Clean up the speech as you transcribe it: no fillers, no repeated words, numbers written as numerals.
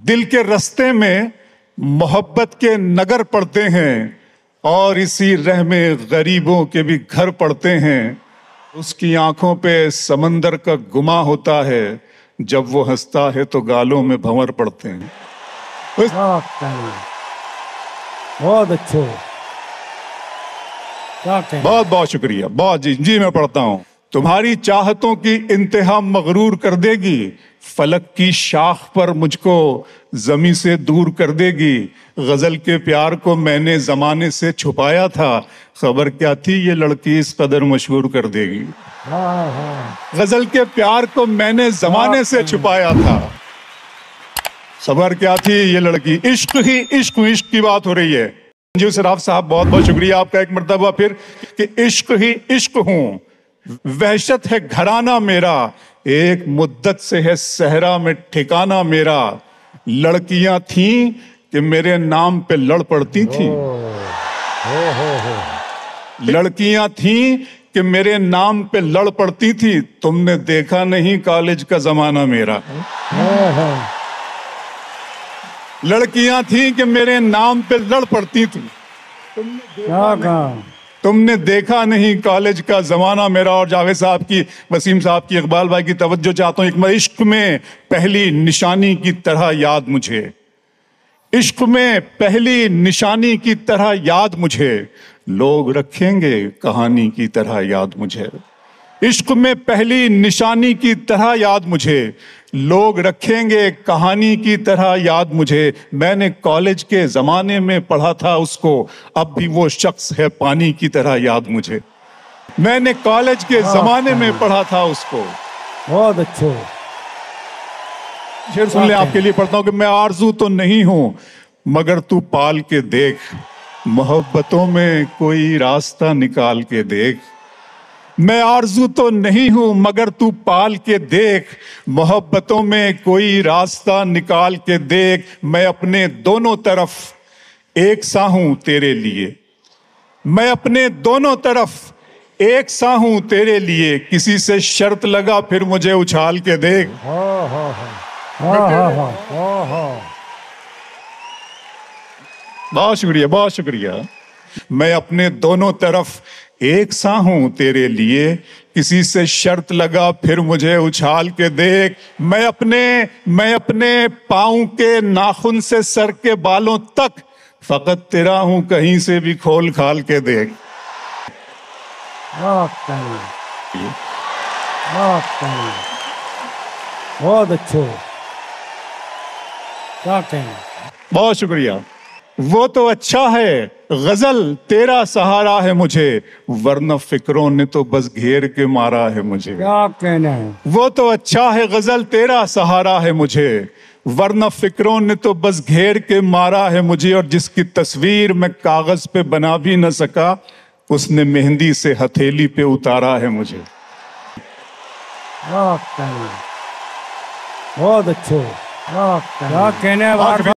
दिल के रास्ते में मोहब्बत के नगर पड़ते हैं और इसी रह में गरीबों के भी घर पड़ते हैं। उसकी आंखों पे समंदर का गुमा होता है, जब वो हंसता है तो गालों में भंवर पड़ते हैं। बहुत अच्छे, बहुत बहुत शुक्रिया। बहुत जी मैं पढ़ता हूँ। तुम्हारी चाहतों की इंतहा मगरूर कर देगी, फलक की शाख पर मुझको जमी से दूर कर देगी। गजल के प्यार को मैंने जमाने से छुपाया था, खबर क्या थी ये लड़की इस कदर मशहूर कर देगी। गजल के प्यार को मैंने जमाने से छुपाया था, खबर क्या थी ये लड़की। इश्क ही इश्क, इश्क की बात हो रही है। जी सराफ साहब बहुत बहुत शुक्रिया आपका एक मर्तबा फिर कि इश्क ही इश्क हूं, वहशत है घराना मेरा, एक मुद्दत से है सहरा में ठिकाना मेरा। लड़कियां थीं कि मेरे नाम पे लड़ पड़ती थी, लड़कियां थीं कि मेरे नाम पे लड़ पड़ती थी। तुमने देखा नहीं कॉलेज का जमाना मेरा। लड़कियां थीं कि मेरे नाम पे लड़ पड़ती थी। तुमने देखा नहीं कॉलेज का जमाना मेरा। और जावेद साहब की, वसीम साहब की, इकबाल भाई की तवज्जो चाहता हूं। इश्क में पहली निशानी की तरह याद मुझे, इश्क में पहली निशानी की तरह याद मुझे, लोग रखेंगे कहानी की तरह याद मुझे। इश्क में पहली निशानी की तरह याद मुझे, लोग रखेंगे कहानी की तरह याद मुझे। मैंने कॉलेज के जमाने में पढ़ा था उसको, अब भी वो शख्स है पानी की तरह याद मुझे। मैंने कॉलेज के जमाने में पढ़ा था उसको। बहुत अच्छे शेर सुन ले, आपके लिए पढ़ता हूं कि मैं आरज़ू तो नहीं हूं मगर तू पाल के देख, मोहब्बतों में कोई रास्ता निकाल के देख। मैं आरज़ू तो नहीं हूं मगर तू पाल के देख, मोहब्बतों में कोई रास्ता निकाल के देख। मैं अपने दोनों तरफ एक सा हूं तेरे लिए, मैं अपने दोनों तरफ एक सा हूं तेरे लिए, किसी से शर्त लगा फिर मुझे उछाल के देख। बहुत शुक्रिया, बहुत शुक्रिया। मैं अपने दोनों तरफ एक सा हूं तेरे लिए, किसी से शर्त लगा फिर मुझे उछाल के देख। मैं अपने पाँव के नाखून से सर के बालों तक फकत तेरा हूं, कहीं से भी खोल खाल के देख। बहुत अच्छे, क्या कहना। बहुत शुक्रिया। वो तो अच्छा है गजल तेरा सहारा है मुझे, वरना फिक्रों ने तो बस घेर के मारा है मुझे। क्या कहना है। वो तो अच्छा है गजल तेरा सहारा है मुझे, वरना फिक्रों ने तो बस घेर के मारा है मुझे। और जिसकी तस्वीर मैं कागज पे बना भी न सका, उसने मेहंदी से हथेली पे उतारा है मुझे। बहुत अच्छे, क्या कहना है।